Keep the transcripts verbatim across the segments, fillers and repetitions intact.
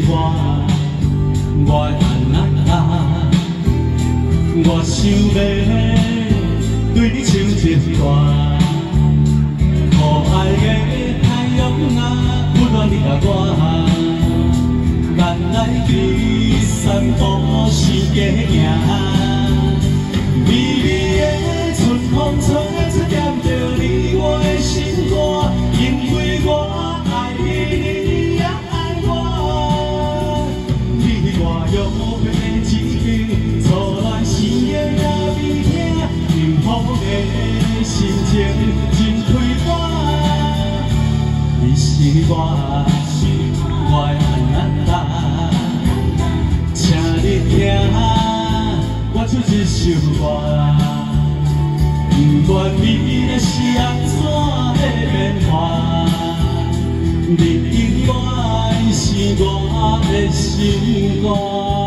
歌，我安那啊，我想要对你唱一段。可爱的太阳啊，温暖你甲我，咱来去散步是家行。 微微的春风吹出点着你我的心歌，因为我爱你，你也爱我。你我约的情景，错乱时的也未听，幸福的心情真开花。你是我，我的安那，请你听。 我唱一首歌，不管你的是安怎的变化，你永远是我的心肝。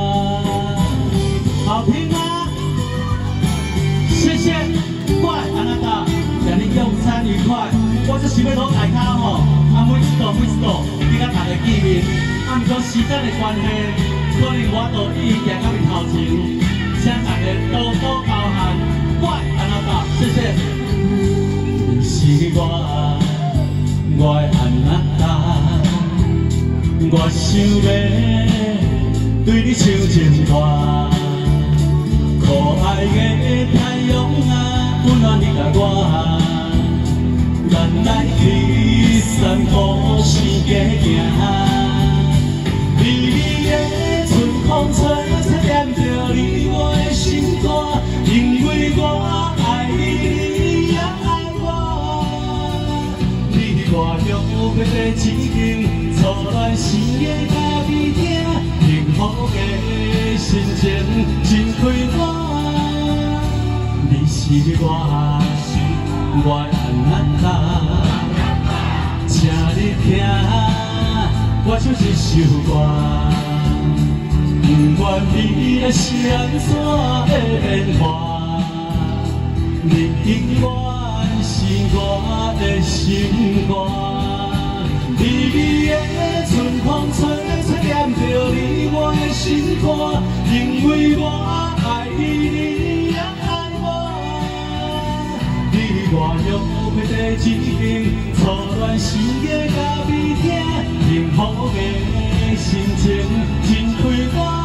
好听吗？谢谢，我的安那达，祝你用餐愉快。我这是要攞大家吼，啊每一道每一道，你甲大家见面。啊，毋过时间的关系，可能我都已经行到面头前。 请大家多多包涵，我安那达，谢谢。你是我，我的安那达，我想要对你唱一段。可爱的太阳啊，温暖你甲我，咱来去散步是家行。微微的春风吹出点着你我。 心歌，因为我爱你，你也爱我。你我约的情景，错乱时的甲未听，幸福的心情真开花。你是我，我安那达，请你听，我唱一首歌。 不管你的是安怎的变化，你永远是我的心肝。微微的春风吹出点着你我的心歌，因为我爱你，你也爱我。你我约的情景，错乱时的甲未听，幸福的心情真开花。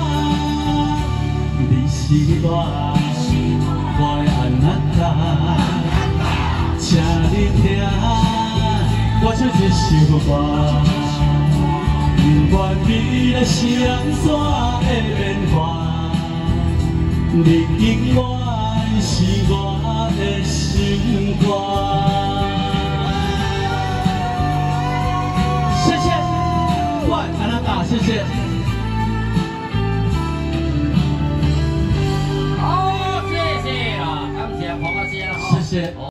是我，我的安那达，请你听，我唱一首歌。不管你的是安怎的变化，你永远是我的心肝。谢谢，我的安那达，谢谢。 谢谢。